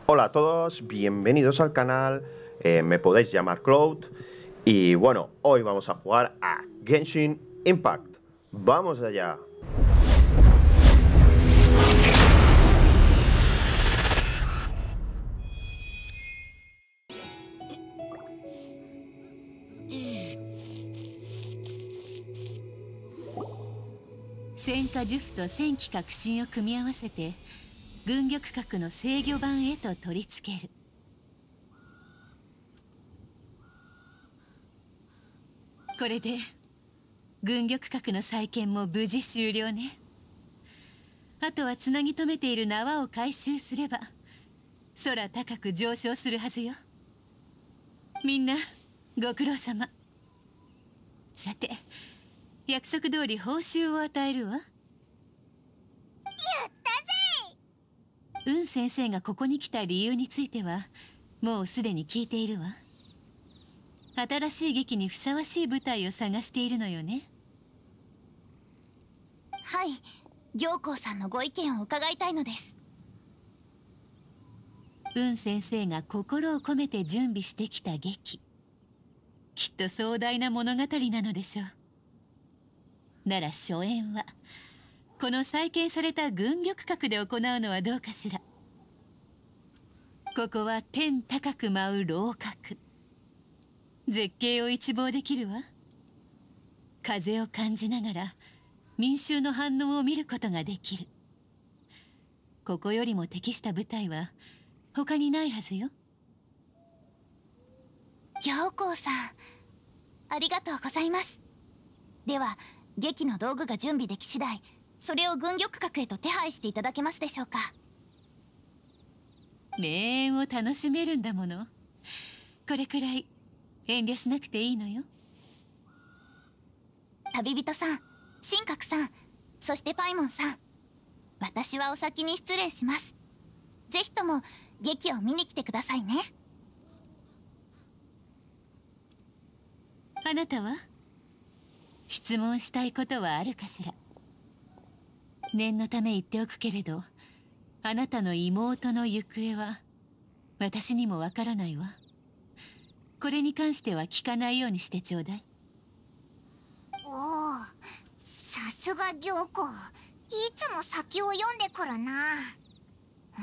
Hola a todos, bienvenidos al canal, me podéis llamar Cloud y bueno, hoy vamos a jugar a Genshin Impact. ¡Vamos allá! 戦火呪符と戦機革新を組み合わせて軍玉閣の制御盤へと取り付ける。これで軍玉閣の再建も無事終了ね。あとはつなぎ止めている縄を回収すれば空高く上昇するはずよ。みんなご苦労様。さて約束通り報酬を与えるわ。やったぜ。ウン先生がここに来た理由についてはもうすでに聞いているわ。新しい劇にふさわしい舞台を探しているのよね。 はい、行幸さんのご意見を伺いたいのです。 ウン先生が心を込めて準備してきた劇、きっと壮大な物語なのでしょう。なら初演はこの再建された軍玉閣で行うのはどうかしら。ここは天高く舞う楼閣、絶景を一望できるわ。風を感じながら民衆の反応を見ることができる。ここよりも適した舞台は他にないはずよ。 行幸さん、ありがとうございます。では劇の道具が準備でき次第、それを軍玉閣へと手配していただけますでしょうか。 名演を楽しめるんだもの。これくらい遠慮しなくていいのよ。 旅人さん、神格さん、そしてパイモンさん、私はお先に失礼します。ぜひとも劇を見に来てくださいね。 あなたは質問したいことはあるかしら。念のため言っておくけれど、あなたの妹の行方は私にもわからないわ。これに関しては聞かないようにしてちょうだい。 おお、さすが行幸、いつも先を読んでくるな。はい、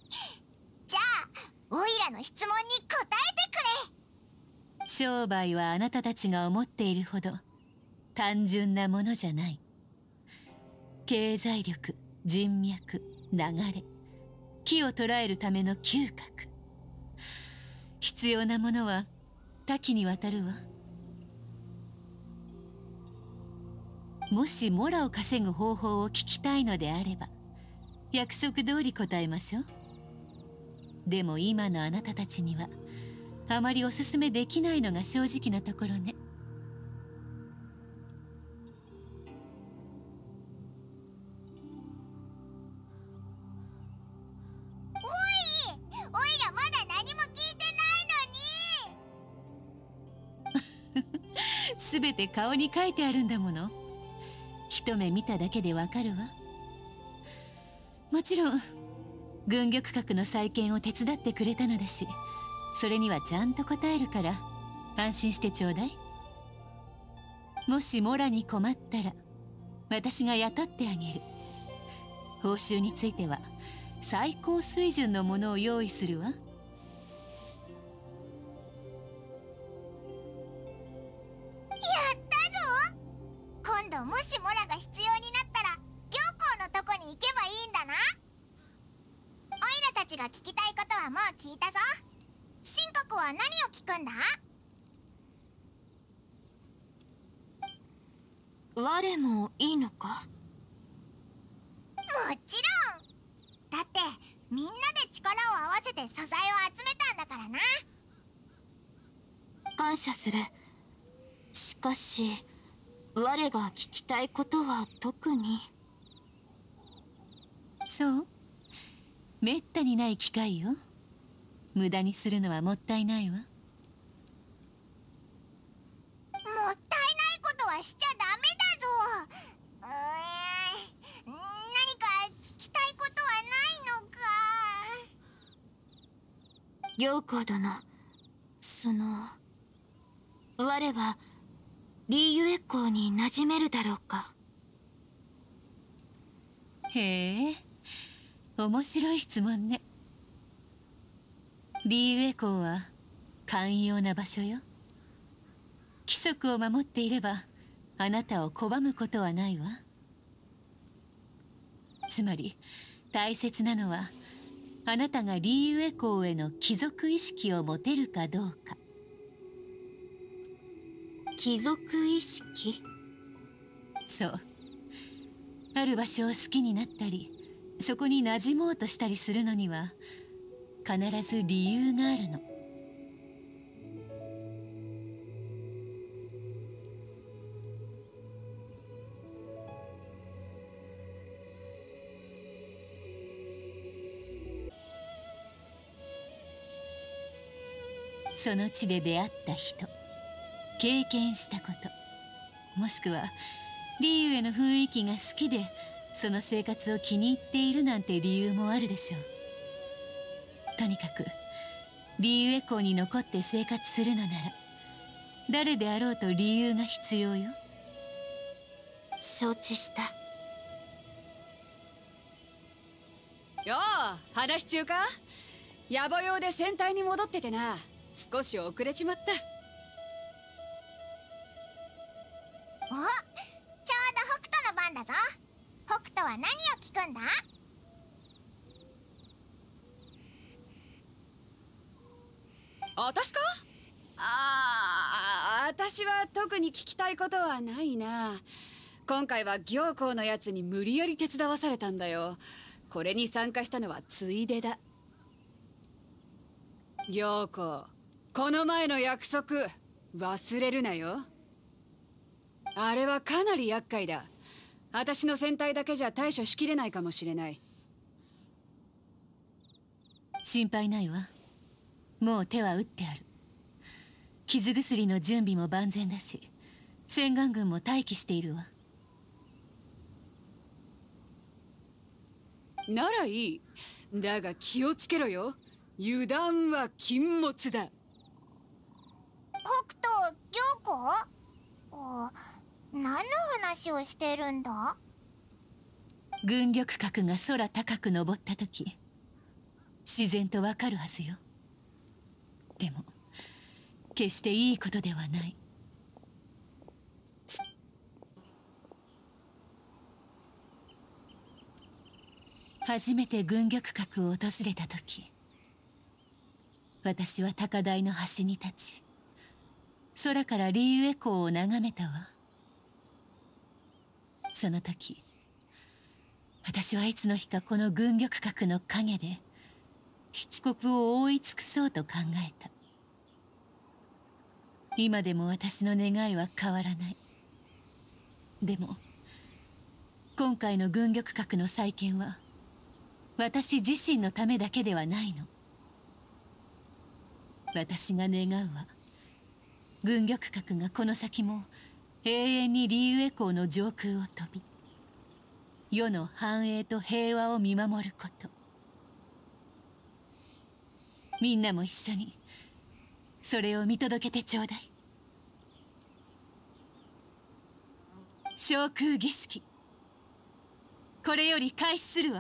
じゃあオイラの質問に答えてくれ。 商売はあなたたちが思っているほど単純なものじゃない。経済力、人脈、流れ、機を捉えるための嗅覚、必要なものは多岐にわたるわ。もしモラを稼ぐ方法を聞きたいのであれば約束通り答えましょう。でも今のあなたたちにはあまりおすすめできないのが正直なところね。 オイラまだ何も聞いてないのに。 すべて顔に書いてあるんだもの。一目見ただけでわかるわ。もちろん軍玉閣の再建を手伝ってくれたのだし、それにはちゃんと答えるから安心してちょうだい。もしモラに困ったら私が雇ってあげる。報酬については最高水準のものを用意するわ。 やったぞ。今度もしモラが必要になったら行幸のとこに行けばいいんだな。オイラたちが聞きたいことはもう聞いたぞ。神格は何を聞くんだ。 我もいいのか。 もちろんだってみんなで力を合わせて素材を集めたんだからな。 感謝する。しかし我が聞きたいことは特に。 そう、めったにない機会よ。無駄にするのはもったいないわ。 もったいないことはしちゃダメだぞ。何か聞きたいことはないのか。 行幸殿、我はリーユエ公に馴染めるだろうか。 へえ、面白い質問ね。リーユエ公は寛容な場所よ。規則を守っていればあなたを拒むことはないわ。つまり大切なのはあなたがリーユエ公への帰属意識を持てるかどうか。 帰属意識？ そう。ある場所を好きになったり、そこに馴染もうとしたりするのには必ず理由があるの。その地で出会った人、経験したこと、もしくはリーユへの雰囲気が好きでその生活を気に入っているなんて理由もあるでしょう。とにかくリーユエ港に残って生活するのなら誰であろうと理由が必要よ。 承知した。 よう、話中か？野暮用で戦隊に戻っててな、少し遅れちまった。 お、ちょうど北斗の番だぞ。北斗は何を聞くんだ？ 私か？私は特に聞きたいことはないな。今回は行幸のやつに無理やり手伝わされたんだよ。これに参加したのはついでだ。行幸、この前の約束忘れるなよ。あれはかなり厄介だ。私の戦隊だけじゃ対処しきれないかもしれない。 心配ないわ。もう手は打ってある。傷薬の準備も万全だし、洗顔軍も待機しているわ。 ならいい。だが気をつけろよ。油断は禁物だ。 北斗、行幸？何の話をしてるんだ？ 軍力核が空高く登った時、自然とわかるはずよ。でも決していいことではない。初めて軍玉閣を訪れた時、私は高台の端に立ち、空からリーユエ港を眺めたわ。その時、私はいつの日かこの軍玉閣の陰で七国を覆い尽くそうと考えた。今でも私の願いは変わらない。でも今回の軍玉閣の再建は私自身のためだけではないの。私が願うは軍玉閣がこの先も永遠にリーユエ港の上空を飛び、世の繁栄と平和を見守ること。みんなも一緒にそれを見届けてちょうだい。昇空儀式、これより開始するわ。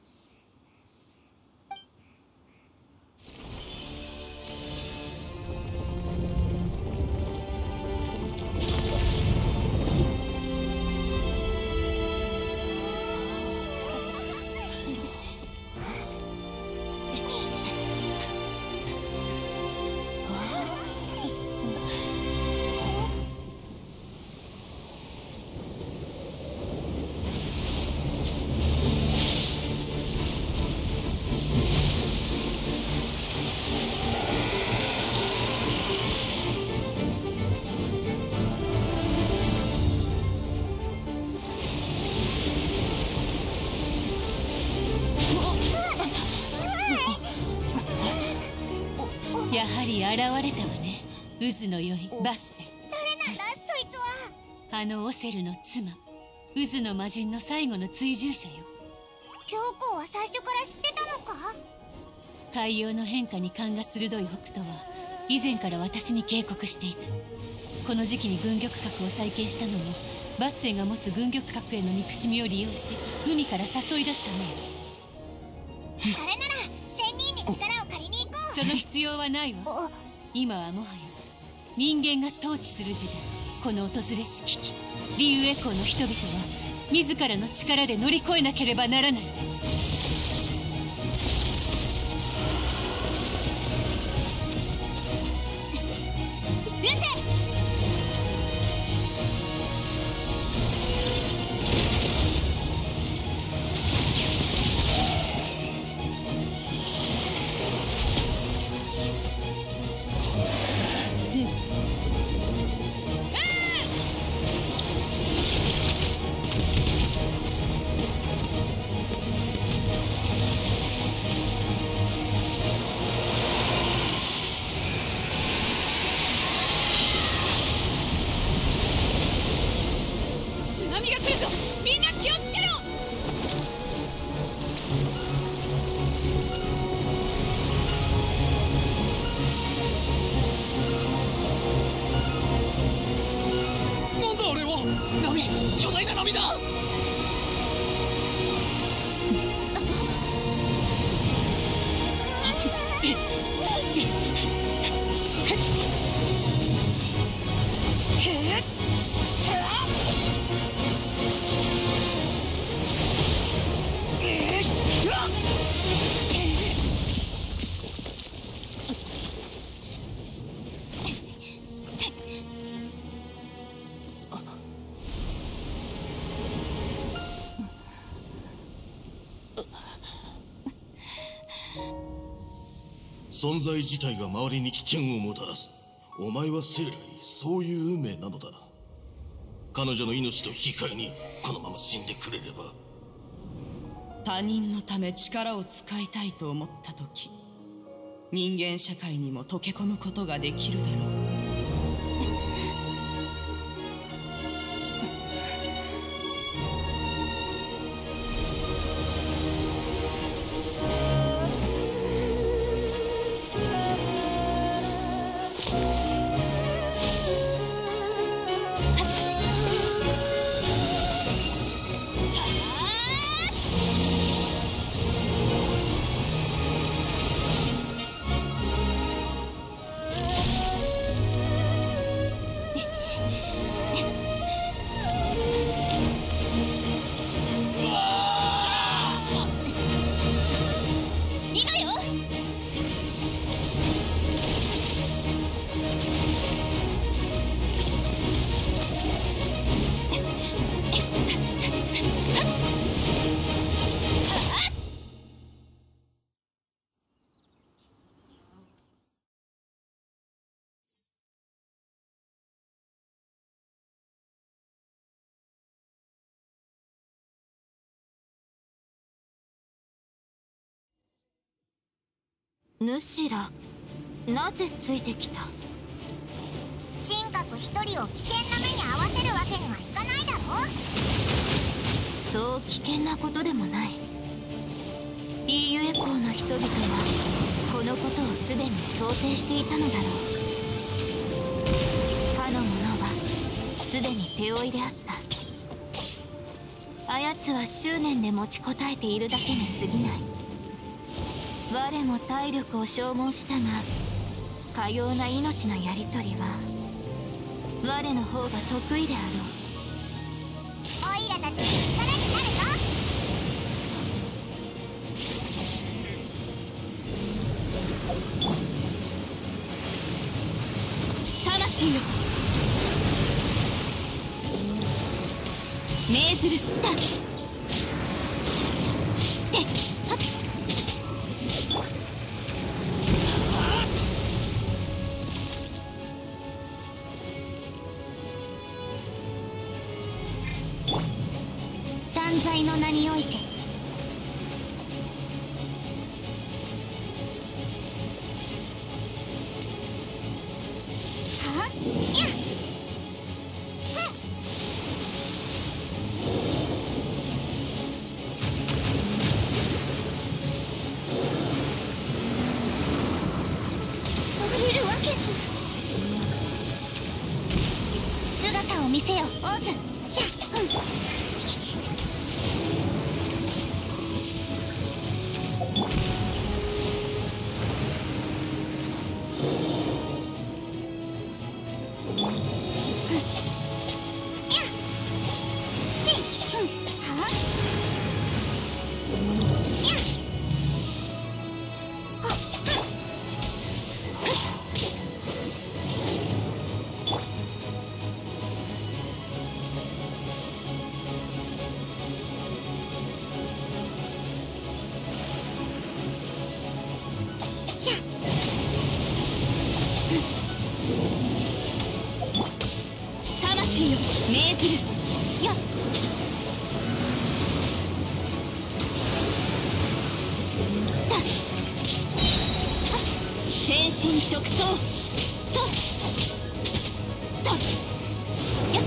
やはり現れたわね、渦の良いバッセ。 誰なんだそいつは？ あのオセルの妻、渦の魔人の最後の追従者よ。 行幸は最初から知ってたのか？ 海洋の変化に勘が鋭い北斗は以前から私に警告していた。この時期に軍玉核を再建したのもバッセンが持つ軍玉核への憎しみを利用し海から誘い出すためよ。 それなら仙人に力を借りに行こう。 その必要はないわ。今はもはや人間が統治する時代。この訪れし危機、リュウエコーの人々は自らの力で乗り越えなければならない。津波が来るぞ。みんな気をつけろ。 なんだあれは。波、巨大な波だ。 存在自体が周りに危険をもたらす。お前は生来そういう運命なのだ。彼女の命と引き換えにこのまま死んでくれれば。 他人のため力を使いたいと思った時、人間社会にも溶け込むことができるだろう。 主ら、なぜついてきた？ 神格一人を危険な目に遭わせるわけにはいかないだろう。 そう危険なことでもない。リーユエコーの人々はこのことをすでに想定していたのだろう。かの者はすでに手負いであった。あやつは執念で持ちこたえているだけに過ぎない。我も体力を消耗したが、かような命のやり取りは我の方が得意であろう。 オイラたちの力になるぞ。 魂よ、命ずる。 断罪の名において。はっやっ。 を見せよオズ。 魂よ命ずる。やっ天心直送。とやっ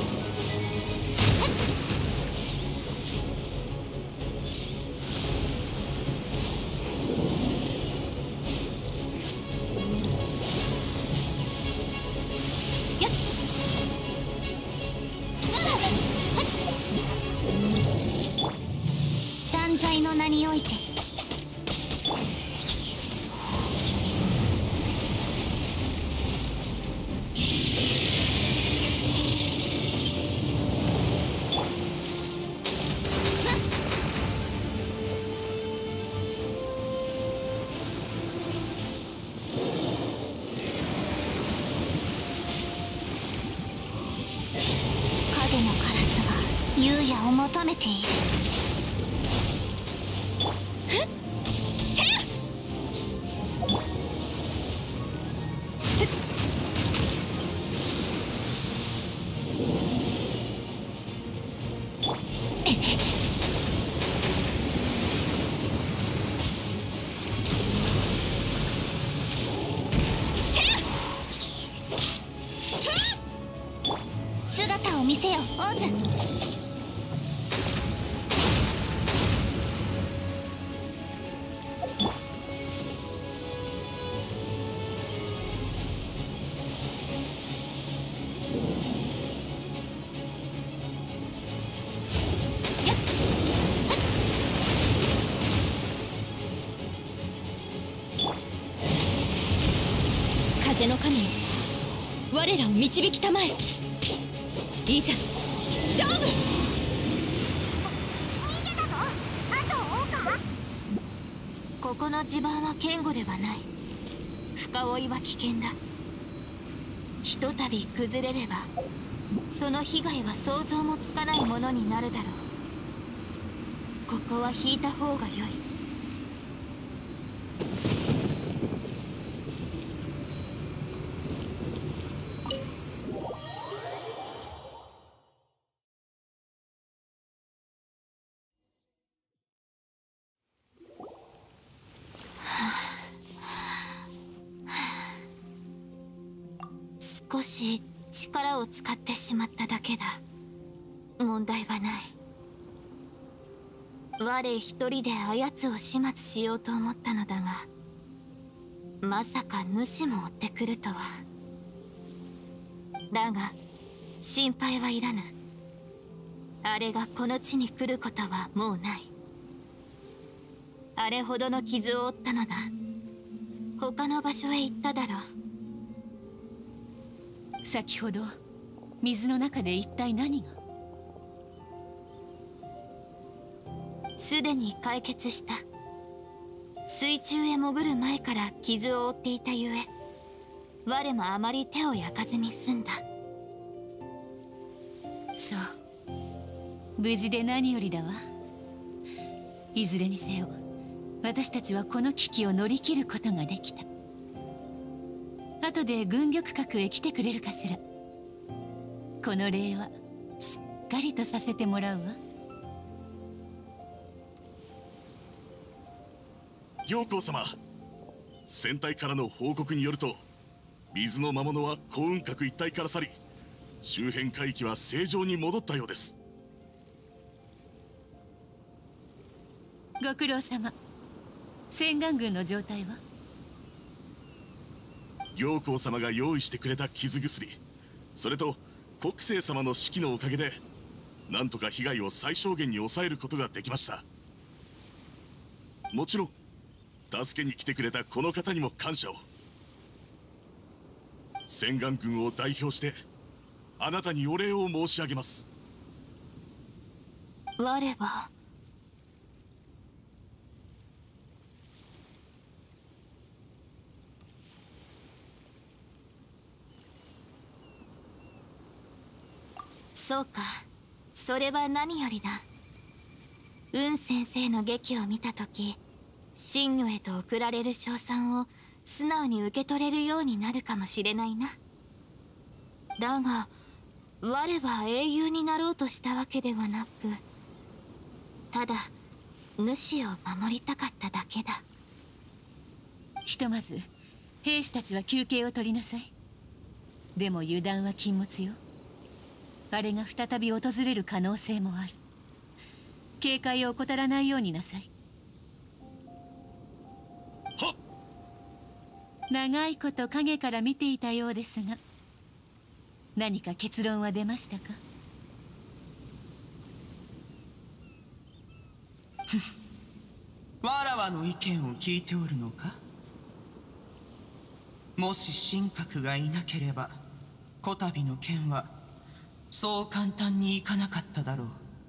断罪の名において。影のカラスが優也を求めている。姿を見せよオズ。 風の神よ、我らを導きたまえ。いざ勝負。 逃げたぞ。あと追うか。 ここの地盤は堅固ではない。深追いは危険だ。ひとたび崩れればその被害は想像もつかないものになるだろう。ここは引いた方が良い。少し力を使ってしまっただけだ。問題はない。我一人であやつを始末しようと思ったのだが、まさか主も追ってくるとは。だが心配はいらぬ。あれがこの地に来ることはもうない。あれほどの傷を負ったのだ。他の場所へ行っただろう。 先ほど水の中で一体何が。 すでに解決した。水中へ潜る前から傷を負っていたゆえ、我もあまり手を焼かずに済んだ。 そう、無事で何よりだわ。いずれにせよ私たちはこの危機を乗り切ることができた。後で軍玉閣へ来てくれるかしら。この礼はしっかりとさせてもらうわ。 行幸様、船体からの報告によると、水の魔物は幸運閣一帯から去り、周辺海域は正常に戻ったようです。 ご苦労様。洗顔軍の状態は。 行幸様が用意してくれた傷薬、それと国政様の指揮のおかげでなんとか被害を最小限に抑えることができました。もちろん助けに来てくれたこの方にも感謝を。洗顔軍を代表してあなたにお礼を申し上げます。 我はそうか、それは何よりだ。雲先生の劇を見たとき、神魚へと送られる称賛を素直に受け取れるようになるかもしれないな。だが我は英雄になろうとしたわけではなく、ただ主を守りたかっただけだ。 ひとまず兵士たちは休憩を取りなさい。でも油断は禁物よ。あれが再び訪れる可能性もある。警戒を怠らないようになさい。 はっ。 長いこと影から見ていたようですが、何か結論は出ましたか？ わらわの意見を聞いておるのか？もし神格がいなければこたびの件はそう簡単にいかなかっただろう。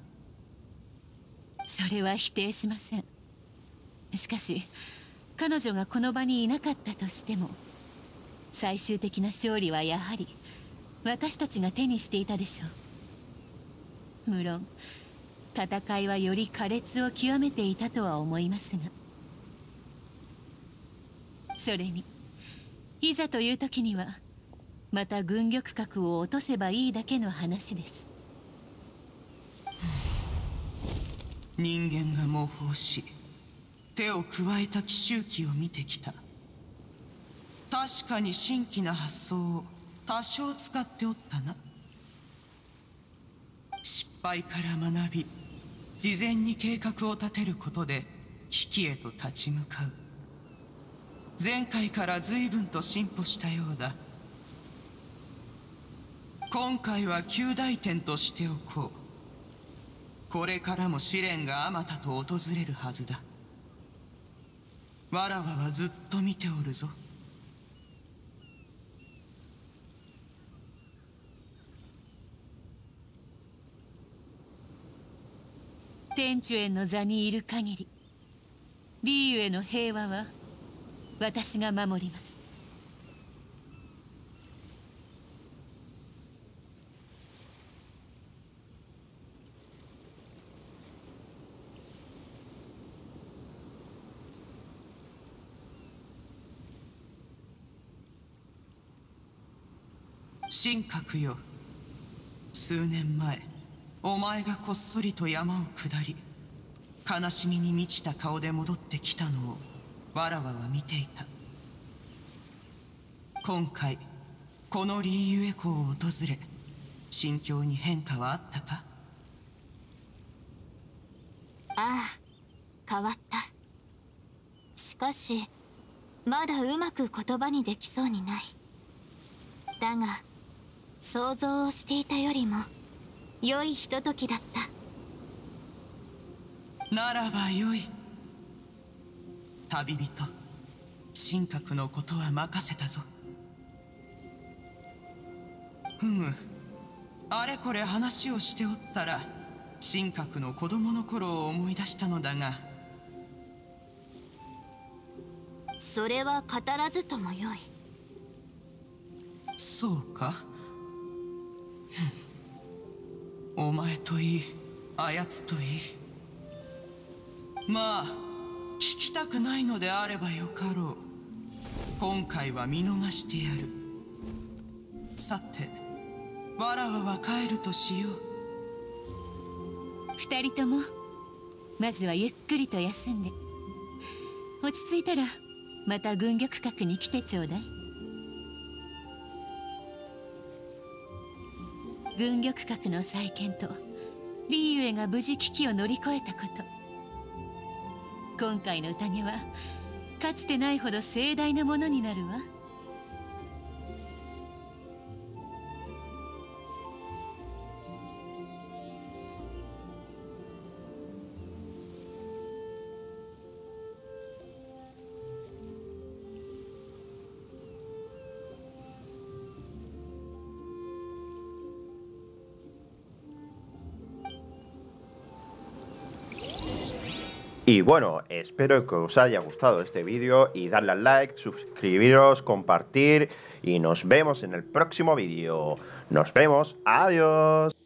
それは否定しません。しかし彼女がこの場にいなかったとしても、最終的な勝利はやはり私たちが手にしていたでしょう。無論戦いはより苛烈を極めていたとは思いますが、それにいざという時にはまた軍玉閣を落とせばいいだけの話です。 人間が模倣し手を加えた奇襲機を見てきた。確かに新規な発想を多少使っておったな。失敗から学び、事前に計画を立てることで危機へと立ち向かう。前回から随分と進歩したようだ。今回は及第点としておこう。これからも試練があまたと訪れるはずだ。わらわはずっと見ておるぞ。 天主への座にいる限り、リーユへの平和は私が守ります。 神格よ、数年前お前がこっそりと山を下り、悲しみに満ちた顔で戻ってきたのをわらわは見ていた。今回このリーユエ湖を訪れ、心境に変化はあったか？ ああ、変わった。しかしまだうまく言葉にできそうにない。だが想像をしていたよりも良いひとときだった。 ならばよい。旅人、神格のことは任せたぞ。ふむ、あれこれ話をしておったら神格の子供の頃を思い出したのだが。 それは語らずともよい。 そうか。お前といい、あやつといい。まあ聞きたくないのであればよかろう。今回は見逃してやる。さて、わらわは帰るとしよう。 二人ともまずはゆっくりと休んで、落ち着いたらまた軍玉閣に来てちょうだい。軍玉閣の再建とリーユエが無事危機を乗り越えたこと、今回の宴はかつてないほど盛大なものになるわ。 Y bueno, espero que os haya gustado este vídeo y darle al like, suscribiros, compartir y nos vemos en el próximo vídeo. Nos vemos, adiós.